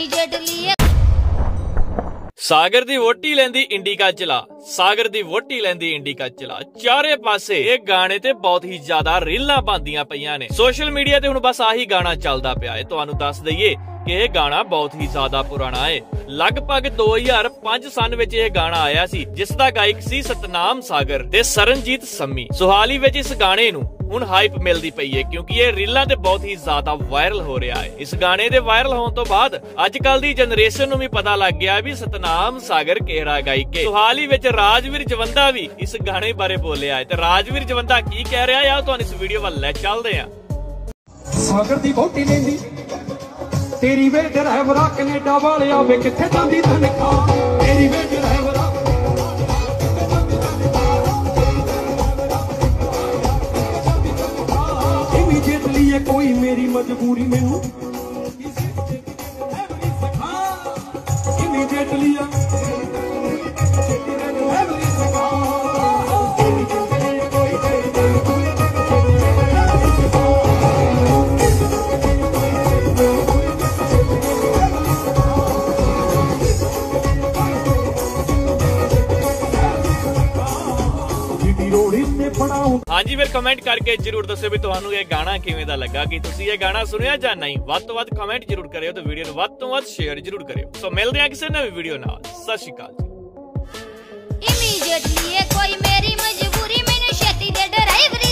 सागर दी वोटी लैंदी इंडिका चला, सागर दी वोटी लैंदी इंडिका चला। चारे पासे ये गाने ते बहुत ही ज्यादा रीलां बनदियां पईयां ने। सोशल मीडिया ते हुण बस आही गाना चलदा पिया है। तुहानूं दस दईए कि यह गाना बहुत ही ज्यादा पुराना है। लगभग 2005 सन विच यह गाना आया सी, जिसदा गायक सी सतनाम सागर ते सरनजीत सम्मी। सुहाली विच इस गाने नूं हुण हाइप मिलदी पई है, क्योंकि ये रीलां ते बहुत ही ज्यादा वायरल हो रहा है। इस गाने दे वायरल होने तो बाद अजकल दी जनरेशन नूं भी पता लग गया भी सतनाम सागर किहड़ा गायक है। सुहाली विच राजवीर जवंदा भी इस गाने बारे बोलिया है, ते राजवीर जवंदा की कह रहा है तुहानूं इस वीडियो वल लै चलदे हां। सागर दी वोटी लैंदी तेरी वे ड्राइवरा कनेडा वालिया वे किथे जांदी तनखा, तेरी वे ड्राइवरा इमीडिएटली है कोई मेरी मजबूरी मैनू इमीडिएटली हाँ जी, फिर कमेंट करके जरूर दसो भी तुहानू ये गाना किवें दा लगा, कि तुसी ये गाना सुनिया जां नहीं। वध तो वध कमेंट जरूर करियो ते वीडियो नूं वध तो वध शेयर जरूर करियो। सो मिलदे हां किसी नवीं वीडियो नाल। सत श्री अकाल जी। इमीडिएटली कोई मेरी मजबूरी मैनू छेती दे ड्राइवर